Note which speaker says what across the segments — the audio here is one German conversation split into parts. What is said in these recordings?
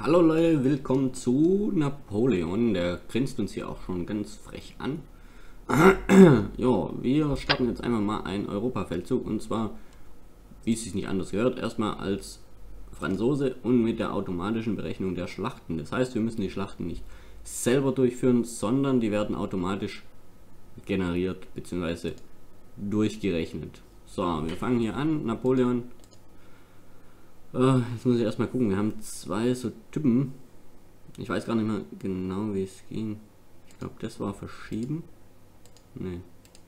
Speaker 1: Hallo Leute, willkommen zu Napoleon. Der grinst uns hier auch schon ganz frech an. Ja, wir starten jetzt einfach mal einen Europafeldzug und zwar, wie es sich nicht anders gehört, erstmal als Franzose und mit der automatischen Berechnung der Schlachten. Das heißt, wir müssen die Schlachten nicht selber durchführen, sondern die werden automatisch generiert bzw. durchgerechnet. So, wir fangen hier an. Napoleon. Jetzt muss ich erstmal gucken. Wir haben zwei so Typen. Ich weiß gar nicht mehr genau, wie es ging. Ich glaube, das war verschieben. Nee.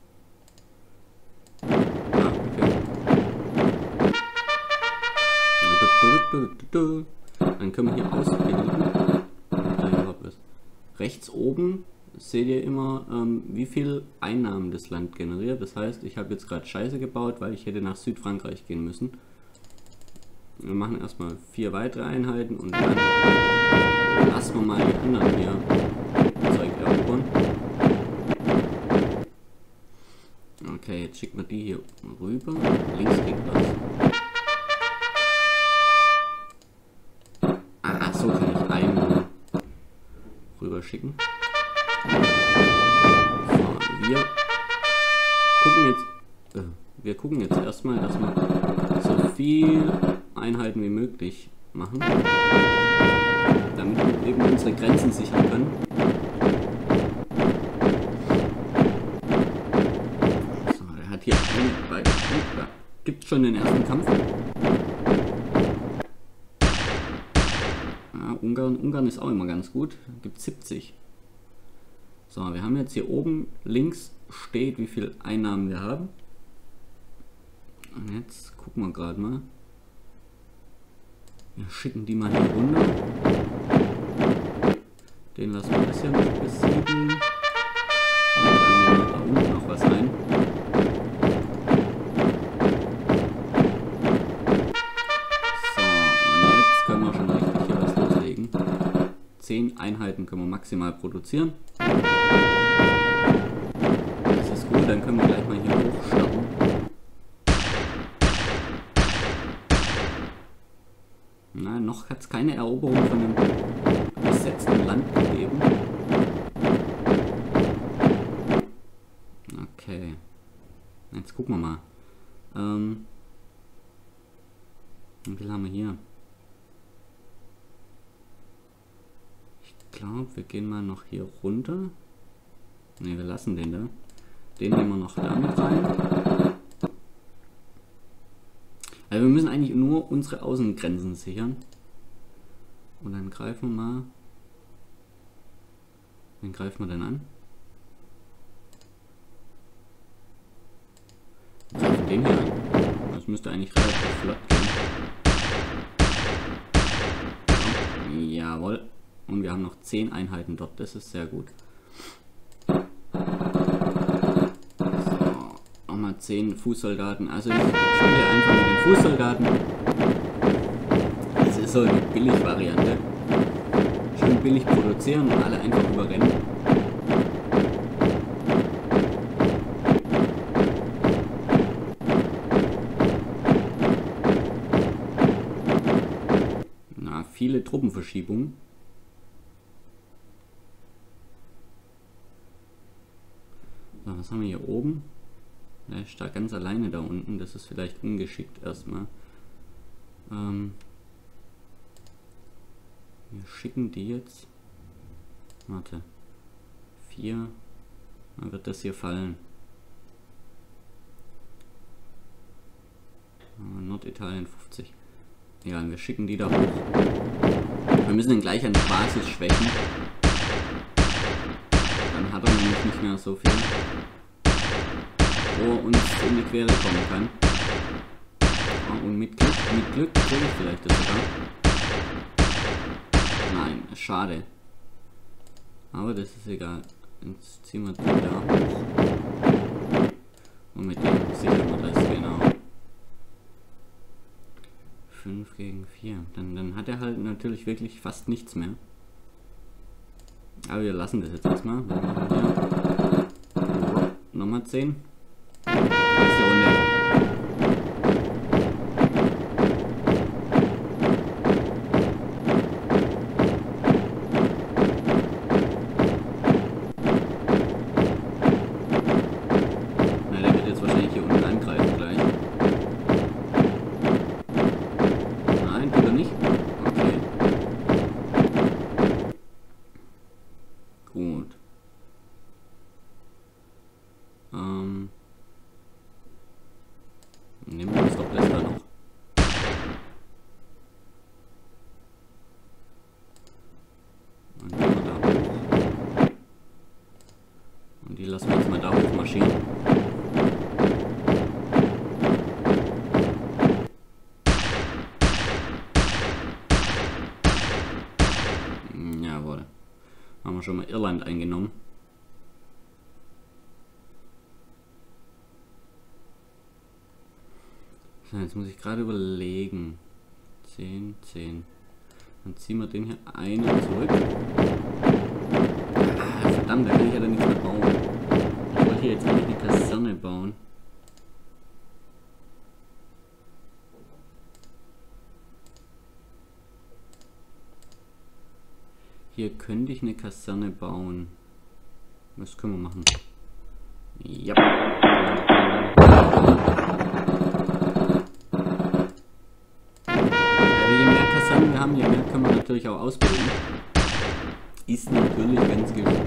Speaker 1: Ah, okay. Dann können wir hier auswählen. Rechts oben seht ihr immer, wie viel Einnahmen das Land generiert. Das heißt, ich habe jetzt gerade Scheiße gebaut, weil ich hätte nach Südfrankreich gehen müssen. Wir machen erstmal 4 weitere Einheiten und dann lassen wir mal die anderen hier Zeug erobern. Okay, jetzt schicken wir die hier rüber. Links geht was. Ah, so kann ich einen rüber schicken. So, wir gucken jetzt erstmal, dass wir so viel Einheiten wie möglich machen, damit wir eben unsere Grenzen sichern können. So, der hat hier eine da gibt schon den ersten Kampf. Ja, Ungarn ist auch immer ganz gut, gibt 70. So, wir haben jetzt hier oben links steht, wie viel Einnahmen wir haben. Und jetzt gucken wir gerade mal. Wir schicken die mal hier runter. Den lassen wir ein bisschen besiedeln. Und dann nehmen wir da unten noch was ein. So, und jetzt können wir schon richtig hier was loslegen. 10 Einheiten können wir maximal produzieren. Das ist gut, dann können wir gleich mal hier hoch starten. Na, noch hat es keine Eroberung von einem besetzten Land gegeben. Okay. Jetzt gucken wir mal. Wie viel haben wir hier? Ich glaube, wir gehen mal noch hier runter. Ne, wir lassen den da. Den nehmen wir noch da mit rein. Also wir müssen eigentlich nur unsere Außengrenzen sichern. Und dann greifen wir mal. Wen greifen wir denn an? Wir greifen den hier an. Das müsste eigentlich relativ flott gehen. Jawohl. Und wir haben noch 10 Einheiten dort. Das ist sehr gut. 10 Fußsoldaten, also ich spiele einfach mit den Fußsoldaten. Das ist so eine Billig-Variante. Schön billig produzieren und alle einfach überrennen. Na, viele Truppenverschiebungen. So, was haben wir hier oben? Er ist da ganz alleine da unten, das ist vielleicht ungeschickt erstmal. Wir schicken die jetzt. Warte. 4. Dann wird das hier fallen. Norditalien 50. Ja, wir schicken die da hoch. Wir müssen ihn gleich an der Basis schwächen. Dann hat er nämlich nicht mehr so viel, wo er uns in die Quere kommen kann. Ja, und mit Glück kriege ich vielleicht das sogar. Nein, schade. Aber das ist egal. Jetzt ziehen wir die da hoch. Und mit dem sichern wir das genau. 5 gegen 4. Dann hat er halt natürlich wirklich fast nichts mehr. Aber wir lassen das jetzt erstmal. Nochmal 10. Nächste Runde. Haben wir schon mal Irland eingenommen. So, jetzt muss ich gerade überlegen. 10, 10. Dann ziehen wir den hier einen zurück. Ah, verdammt, da kann ich ja dann nichts mehr bauen. Ich wollte hier jetzt eigentlich eine Kaserne bauen. Hier könnte ich eine Kaserne bauen. Was können wir machen? Ja. Je mehr Kasernen wir haben, je mehr können wir natürlich auch ausbilden. Ist natürlich ganz geschickt.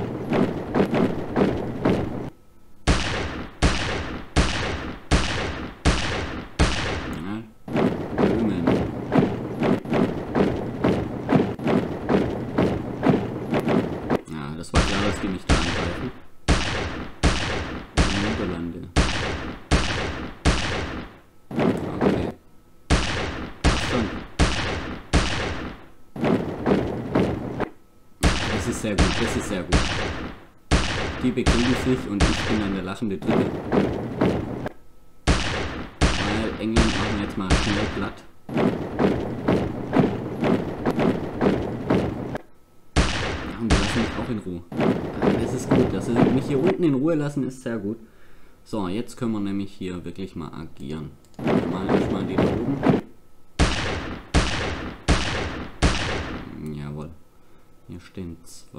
Speaker 1: Das war klar, dass die mich da angreifen. Niederlande. Okay. Schon. Das ist sehr gut, das ist sehr gut. Die bekriegen sich und ich bin dann der lachende Dritte. Weil England machen wir jetzt mal schnell platt. Auch in Ruhe. Das ist gut, dass sie mich hier unten in Ruhe lassen, ist sehr gut. So, jetzt können wir nämlich hier wirklich mal agieren. Wir machen erstmal die da oben. Jawohl. Hier stehen 2.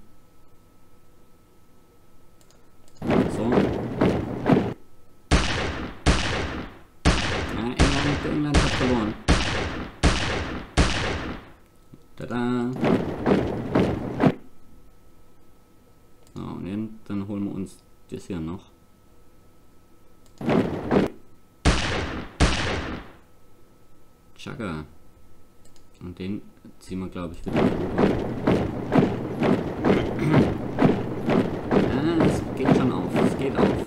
Speaker 1: So. Ja, England hat verloren. Tada! So, und dann holen wir uns das hier noch. Chaka. Und den ziehen wir, glaube ich, wieder rüber. Ja, es geht schon auf. Es geht auf.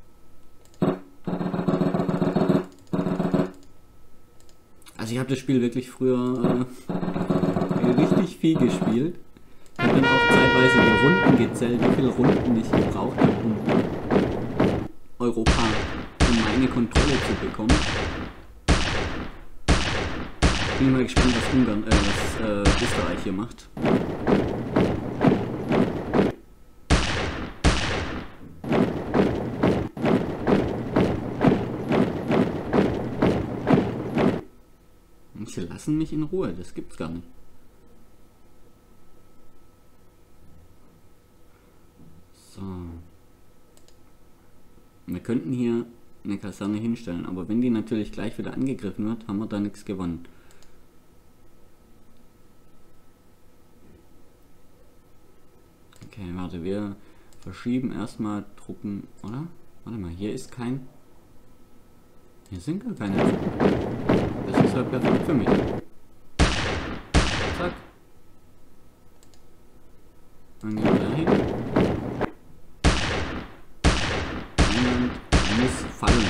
Speaker 1: Also ich habe das Spiel wirklich früher richtig viel gespielt. Ich habe dann auch zeitweise die Runden gezählt, wie viele Runden ich gebraucht habe, um Europa in meine Kontrolle zu bekommen. Bin mal gespannt, was Österreich hier macht. Sie lassen mich in Ruhe, das gibt's gar nicht. So. Wir könnten hier eine Kaserne hinstellen, aber wenn die natürlich gleich wieder angegriffen wird, haben wir da nichts gewonnen. Okay, warte, wir verschieben erstmal Truppen, oder? Warte mal, hier ist kein... Hier sind gar keine Truppen. Das ist ja perfekt für mich. Zack. Dann gehen wir dahin. England muss fallen.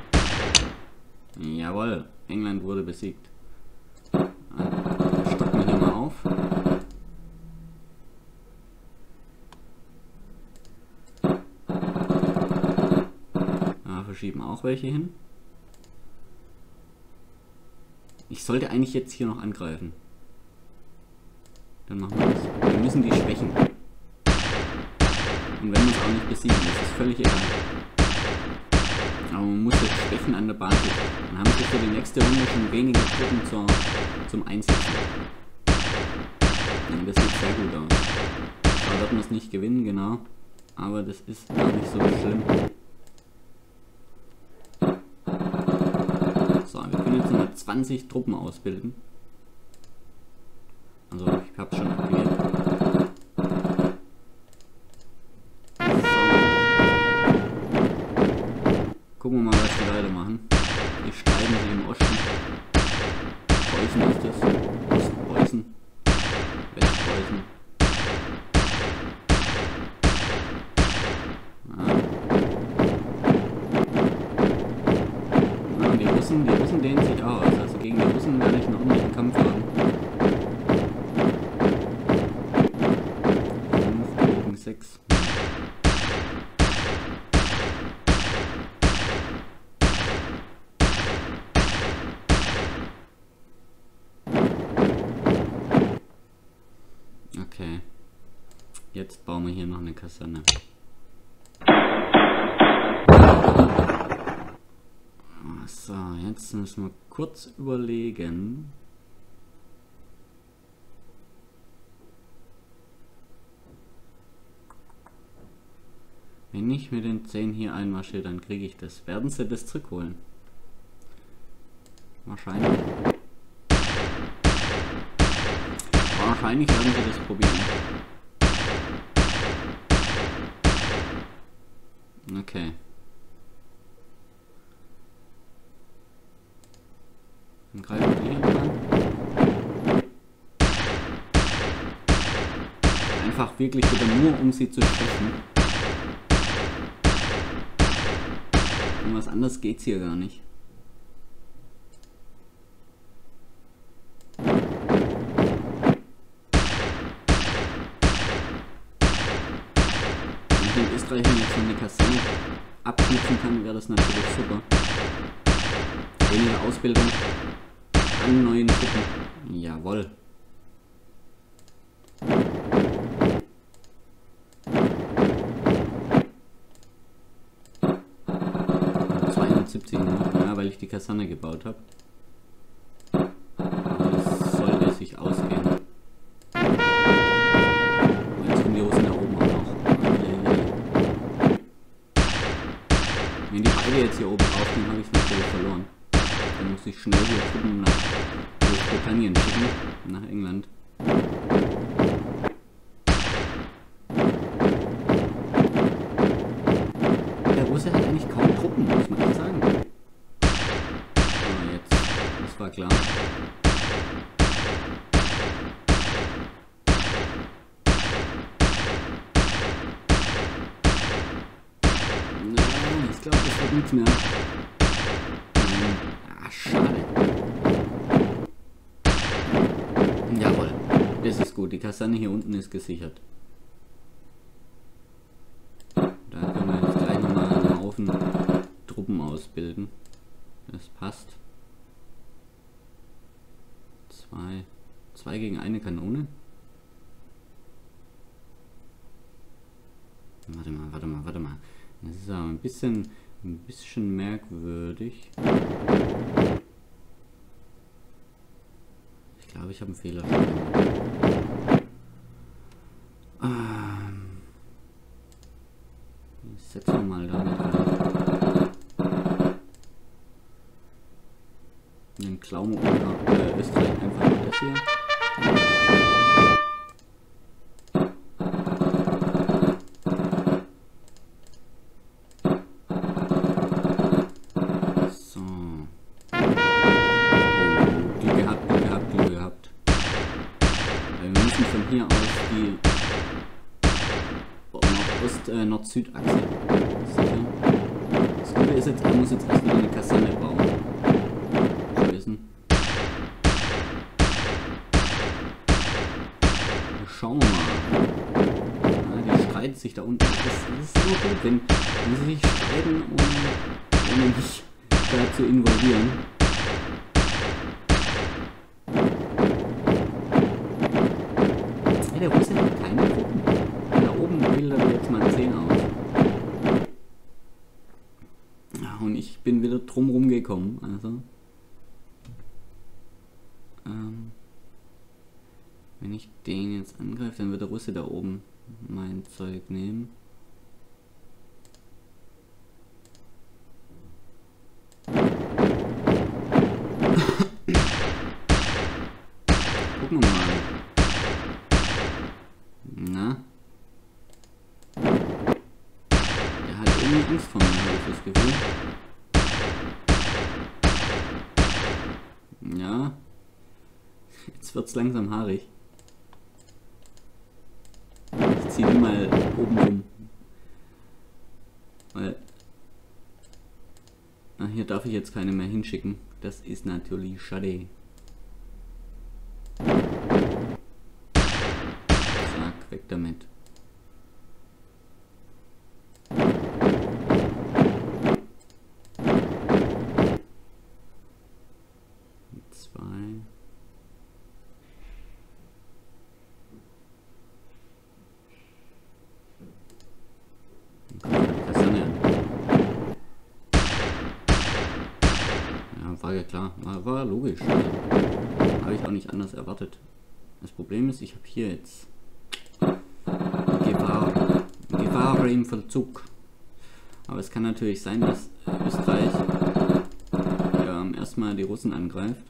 Speaker 1: Jawohl, England wurde besiegt. Stocken wir hier mal auf. Verschieben auch welche hin. Ich sollte eigentlich jetzt hier noch angreifen. Dann machen wir das. Wir müssen die schwächen. Und wenn wir uns auch nicht besiegen, das ist völlig egal. Aber man muss jetzt schwächen an der Basis. Dann haben wir für die nächste Runde schon weniger Truppen zum Einsetzen. Und das sieht sehr gut aus. Da wird man es nicht gewinnen, genau. Aber das ist gar nicht so schlimm. So, wir können jetzt noch 20 Truppen ausbilden. Also, ich habe es schon aktiviert. So. Gucken wir mal, was die weitermachen. Die steigen sie im Osten. Preußen ist das. Ostpreußen. Westpreußen. Die Russen dehnen sich aus, also gegen die Russen werde ich einen ordentlichen Kampf haben. Jetzt bauen wir hier noch eine Kaserne. So, jetzt müssen wir kurz überlegen. Wenn ich mit den 10 hier einmarschiere, dann kriege ich das. Werden sie das zurückholen? Wahrscheinlich. Wahrscheinlich werden sie das probieren. Okay. Dann greifen wir hier an. Einfach wirklich wieder nur, um sie zu schwächen. Um was anderes geht's hier gar nicht. Wenn Österreich jetzt noch eine Kaserne abknüpfen kann, wäre das natürlich super. Weniger Ausbildung an neuen Truppen. Jawohl. Ja, weil ich die Kaserne gebaut habe. Das sollte sich ausgehen. Und jetzt kommen die Russen da oben auch noch. Wenn die beide jetzt hier oben draufgehen, habe ich es natürlich verloren. Dann muss ich schnell hier Truppen nach Großbritannien schicken, nach England. Der Russe hat eigentlich kaum Truppen, muss man echt sagen. Das war klar. Ich glaube, das wird nichts mehr. Ah, schade. Jawohl, das ist gut. Die Kaserne hier unten ist gesichert. Da können wir jetzt gleich nochmal einen Haufen Truppen ausbilden. Das passt. Zwei gegen eine Kanone. Warte mal. Das ist aber ein bisschen merkwürdig. Ich glaube, ich habe einen Fehler gemacht. Ich setze mal damit rein. Dann klauen wir Österreich einfach mal das hier. So. Glück gehabt. Wir müssen von hier aus die Nord-Süd-Achse sichern. Das Gute ist jetzt, er muss jetzt erst wieder eine Kaserne bauen. Schauen wir mal. Ja, die streiten sich da unten. Das ist nur gut, wenn sie sich streiten, ohne mich da zu involvieren. Ja, der Russe hat keine Truppen. Da oben bildet er jetzt mal 10 aus. Ja, und ich bin wieder drumherum gekommen. Also. Wenn ich den jetzt angreife, dann wird der Russe da oben mein Zeug nehmen. Gucken wir mal. Na? Der hat irgendwie Angst vor mir, habe ich das Gefühl. Ja. Jetzt wird's langsam haarig. Ich ziehe die mal oben rum. Weil. Hier darf ich jetzt keine mehr hinschicken. Das ist natürlich schade. Zack, weg damit. Ja klar, war logisch. Habe ich auch nicht anders erwartet. Das Problem ist, ich habe hier jetzt Gefahr im Vollzug. Aber es kann natürlich sein, dass Österreich erstmal die Russen angreift.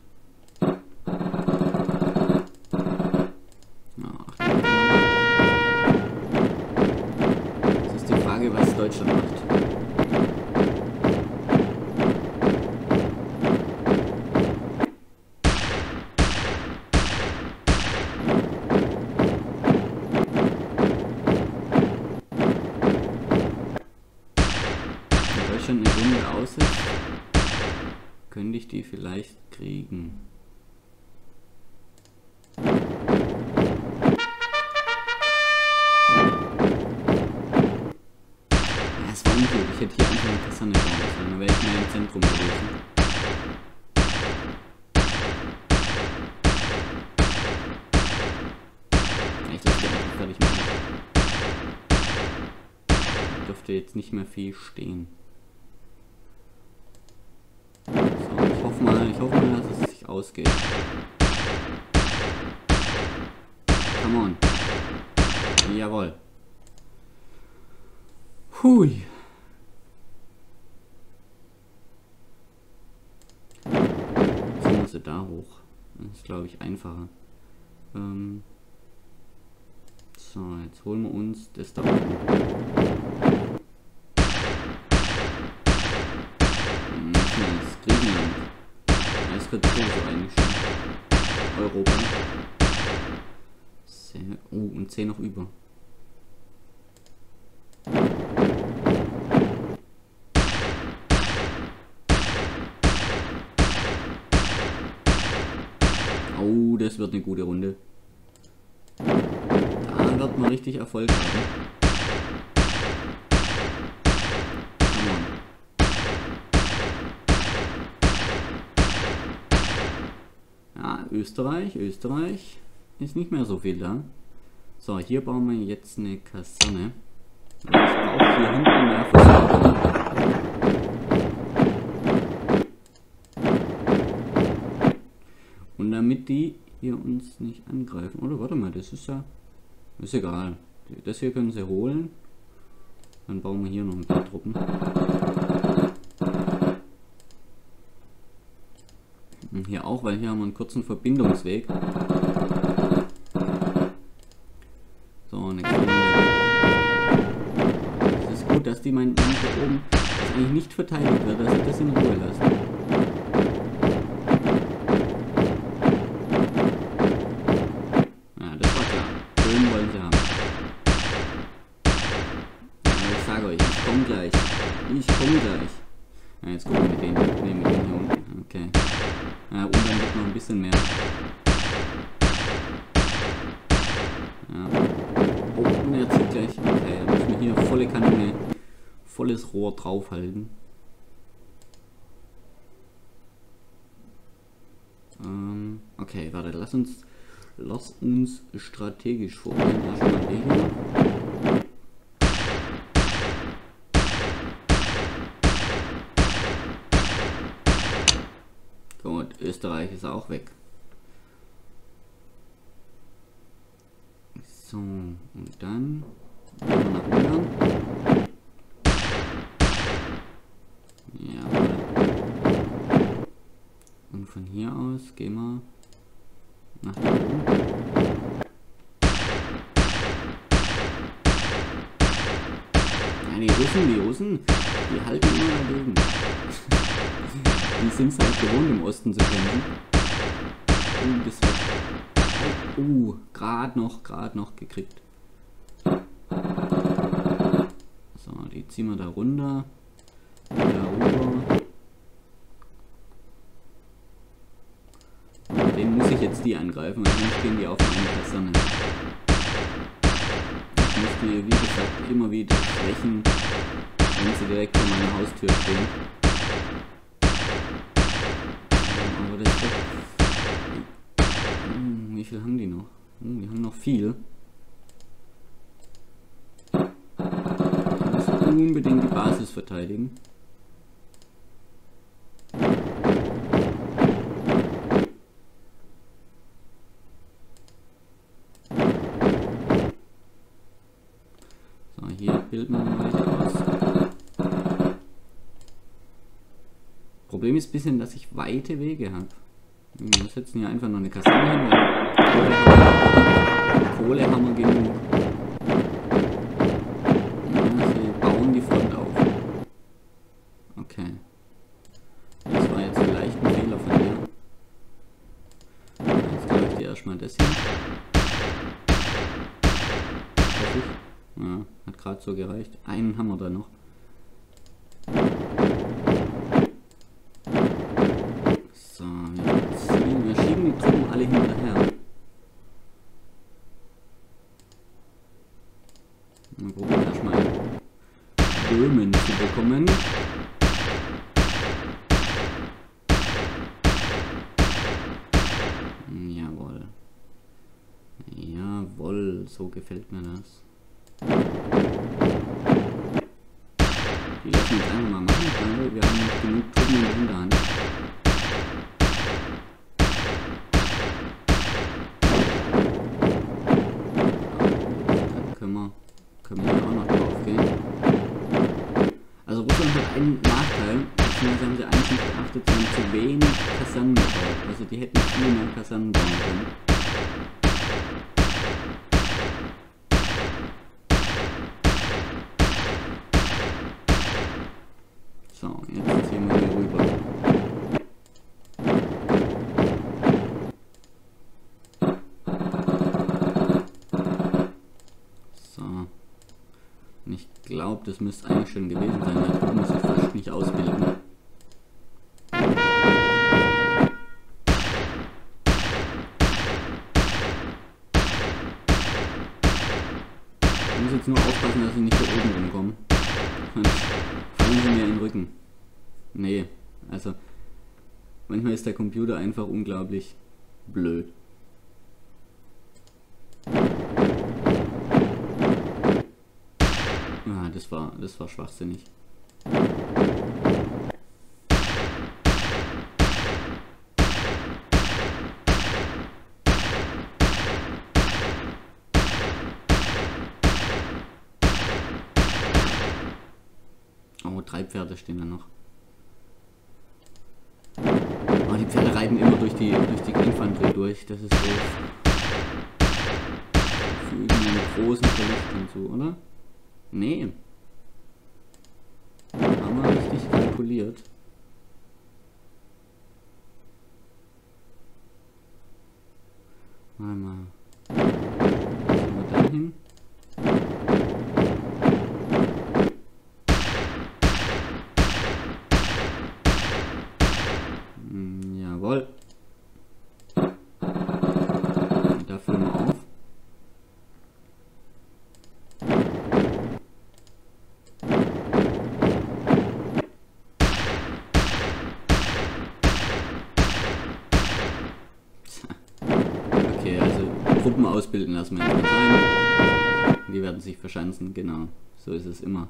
Speaker 1: Das ist die Frage, was Deutschland macht. Wenn Deutschland eine Runde aussetzt, könnte ich die vielleicht kriegen. Es war unglücklich, ich hätte hier einfach eine Kaserne bauen sollen, dann wäre ich mehr im Zentrum gewesen. Ich lasse die einfach fertig machen. Dürfte jetzt nicht mehr viel stehen. So, ich hoffe mal, dass es sich ausgeht. Come on. Jawohl. Hui. Ziehen wir sie da hoch. Das ist, glaube ich, einfacher. So, jetzt holen wir uns das da oben. Das Griechenland. Das wird so eigentlich schon. Europa. Sehr, und 10 noch über. Oh, das wird eine gute Runde. Da wird man richtig Erfolg haben. Ja, Österreich ist nicht mehr so viel da. So, hier bauen wir jetzt eine Kaserne. Ich brauche hier hinten mehr Versorgung. Und damit die hier uns nicht angreifen. Oder warte mal, das ist ja... Ist egal. Das hier können sie holen. Dann bauen wir hier noch ein paar Truppen. Und hier auch, weil hier haben wir einen kurzen Verbindungsweg. So, eine kleine... Es ist gut, dass die meinen hier oben das eigentlich nicht verteidigt wird, dass sie das in Ruhe lassen. Ja, das war klar. Schön wollen sie haben. Ja, ich sage euch, ich komme gleich. Ja, jetzt gucken wir mit denen. Ne, mit denen hier unten. Okay. Ja, und dann wird noch ein bisschen mehr. Ja. Oh, und er zieht gleich. Okay, da müssen wir hier volle Kanone, volles Rohr draufhalten. Okay, warte, lass uns strategisch vorgehen. Erstmal den hier. Gut, Österreich ist auch weg. So, und dann gehen wir nach Ungarn. Ja. Und von hier aus gehen wir nach da oben. Ja, die Russen, die halten immer dagegen. Die sind es halt gewohnt, im Osten zu kämpfen. Das wird... gerade noch gekriegt. So, die ziehen wir da runter. Da rüber. Und den muss ich jetzt die angreifen, weil sonst gehen die auf meine Kaserne. Ich muss die, wie gesagt, immer wieder schwächen, wenn sie direkt vor meiner Haustür stehen. Aber das wird... Wie viel haben die noch? Die haben noch viel. Ich muss unbedingt die Basis verteidigen. bilden wir mal aus. Problem ist ein bisschen, dass ich weite Wege habe. Wir setzen hier einfach noch eine Kaserne hin, weil Kohle haben wir genug. Ja, sie bauen die Front auf. Okay. Das war jetzt vielleicht ein Fehler von dir. Jetzt glaube ich dir erstmal das hier. Ja, hat gerade so gereicht. Einen haben wir da noch. So, wir schieben die Truppen alle hinterher. Wir probieren erstmal Böhmen zu bekommen. Jawohl. Jawohl, so gefällt mir das. Die lassen wir jetzt einfach mal machen, weil wir haben noch genug Truppen in der Hinterhand. Dann können wir hier auch noch drauf gehen. Also Russland hat einen Nachteil, beziehungsweise haben sie eigentlich nicht beachtet, sie haben zu wenig Kasernen gebaut. Also die hätten viel mehr Kasernen bauen können. So, jetzt ziehen wir hier rüber. So. Und ich glaube, das müsste eigentlich schon gewesen sein. Der Truppe muss ich fast nicht ausbilden. Ich muss jetzt nur aufpassen, dass ich nicht da oben rumkomme. Sonst fallen sie mir in den Rücken. Nee, also manchmal ist der Computer einfach unglaublich blöd. Ah, das war schwachsinnig. Oh, 3 Pferde stehen da noch. Oh, die Pferde reiten immer durch die Infanterie durch. Das ist doof. Für irgendeinen großen Verlust und so, oder? Nee. Haben wir richtig kalkuliert. Mal. Gehen wir dahin. Jawohl. Da füllen wir auf. Okay, also Truppen ausbilden lassen wir jetzt mal sein. Die werden sich verschanzen, genau. So ist es immer.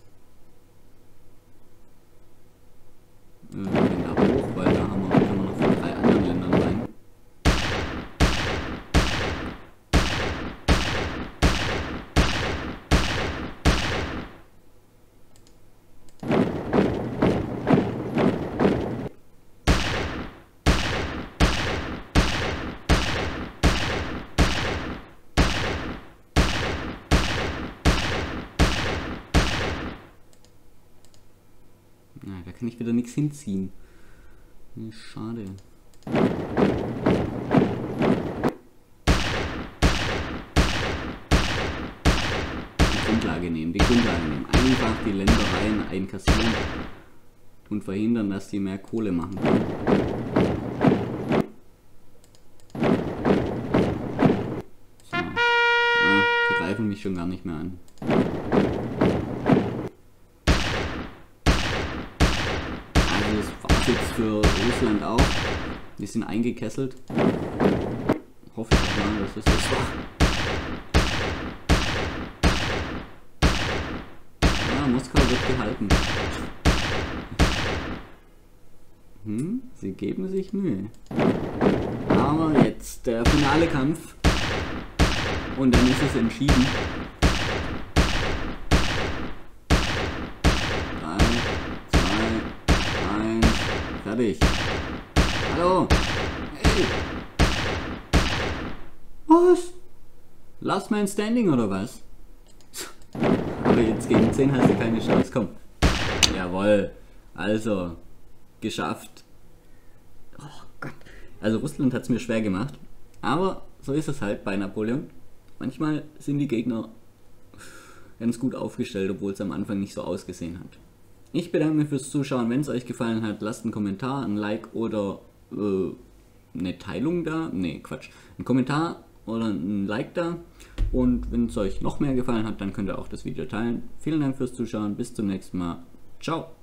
Speaker 1: Wir gehen da hoch, weil da können wir noch von 3 anderen Ländern rein. Ja, da kann ich wieder nichts hinziehen. Schade. Die Grundlage nehmen. Einfach die Ländereien einkassieren und verhindern, dass die mehr Kohle machen können. So. Ja, sie greifen mich schon gar nicht mehr an. Jetzt für Russland auch. Die sind eingekesselt. Hoffe ich mal, dass das so war. Ja, Moskau wird gehalten. Sie geben sich Mühe. Aber jetzt der finale Kampf. Und dann ist es entschieden. Fertig. Hallo. Hey. Was? Last Man Standing oder was? Aber jetzt gegen 10 hast du keine Chance. Komm. Jawohl. Also, geschafft. Oh Gott. Also Russland hat es mir schwer gemacht. Aber so ist es halt bei Napoleon. Manchmal sind die Gegner ganz gut aufgestellt, obwohl es am Anfang nicht so ausgesehen hat. Ich bedanke mich fürs Zuschauen. Wenn es euch gefallen hat, lasst einen Kommentar, ein Like oder eine Teilung da. Ne, Quatsch. Ein Kommentar oder ein Like da. Und wenn es euch noch mehr gefallen hat, dann könnt ihr auch das Video teilen. Vielen Dank fürs Zuschauen. Bis zum nächsten Mal. Ciao.